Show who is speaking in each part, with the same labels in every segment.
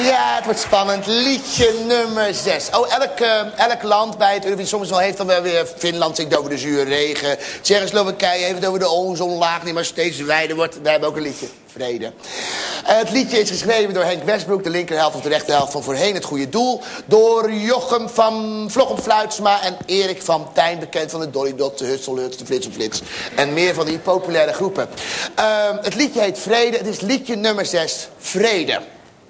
Speaker 1: Ja, het wordt spannend. Liedje nummer 6. Oh, elk land bij het Eurovisie Songfestival heeft dan wel weer... Finland zingt over de zure regen. Tsjechoslowakije heeft het over de ozonlaag die maar steeds wijder wordt. Wij hebben ook een liedje. Vrede. Het liedje is geschreven door Henk Westbroek, de linkerhelft of de rechterhelft van Voorheen het Goede Doel. Door Jochem van Vlochem Fluitsma en Erik van Tijn, bekend van de Dolly Dot, de Hutselhuts, de Flits op Flits. En meer van die populaire groepen. Het liedje heet Vrede. Het is liedje nummer 6, Vrede.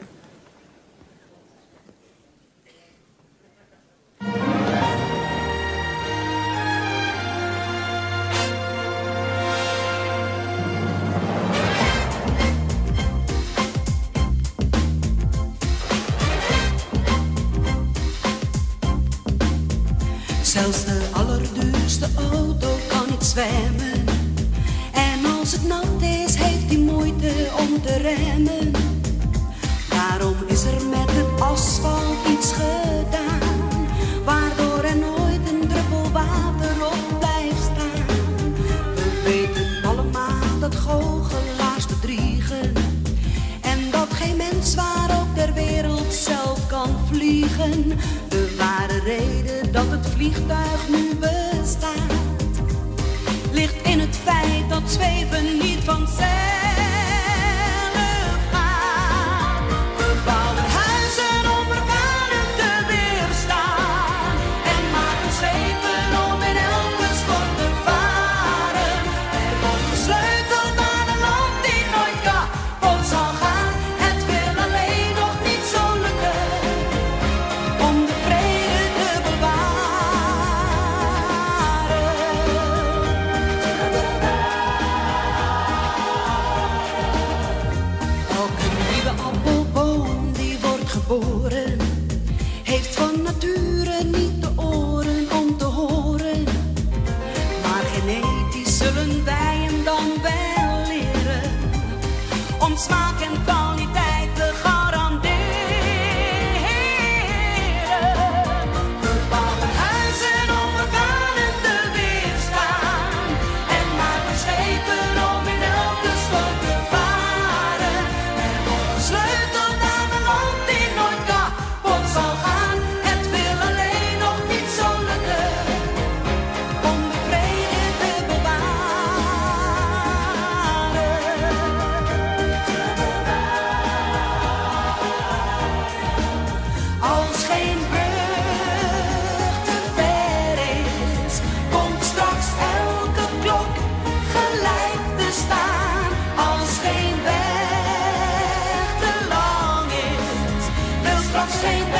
Speaker 2: Zelfs de allerduurste auto kan niet zwemmen. En als het nat is, heeft hij moeite om te remmen. Daarom is er met het asfalt iets gedaan, waardoor er nooit een druppel water op blijft staan. We weten allemaal dat goochelaars bedriegen en dat geen mens waar ook ter wereld zelf kan vliegen. De ware reden dat het vliegtuig nu bestaat ligt in het feit dat zweven niet vanzelf gaat. We bouwen huizen om orkanen te weerstaan en maken schepen om in elke storm te varen. Er wordt gesleuteld aan een land die nooit kapot zal gaan. Het wil alleen nog niet zo lukken om de vrede te bewaren. Elke nieuwe appelboom die wordt geboren heeft van nature niet de oren om te horen. Maar genetisch zullen wij hem dan wel leren om smaak en kwaliteit te garanderen. We bouwen huizen om orkanen te weerstaan en maken schepen om in elke storm te varen. Er wordt gesleuteld aan een land die nooit kapot zal gaan. Het wil alleen nog niet zo lukken om de vrede te bewaren. Als geen brug te ver is, komt straks elke klok gelijk te staan. Als geen weg te lang is, wil straks geen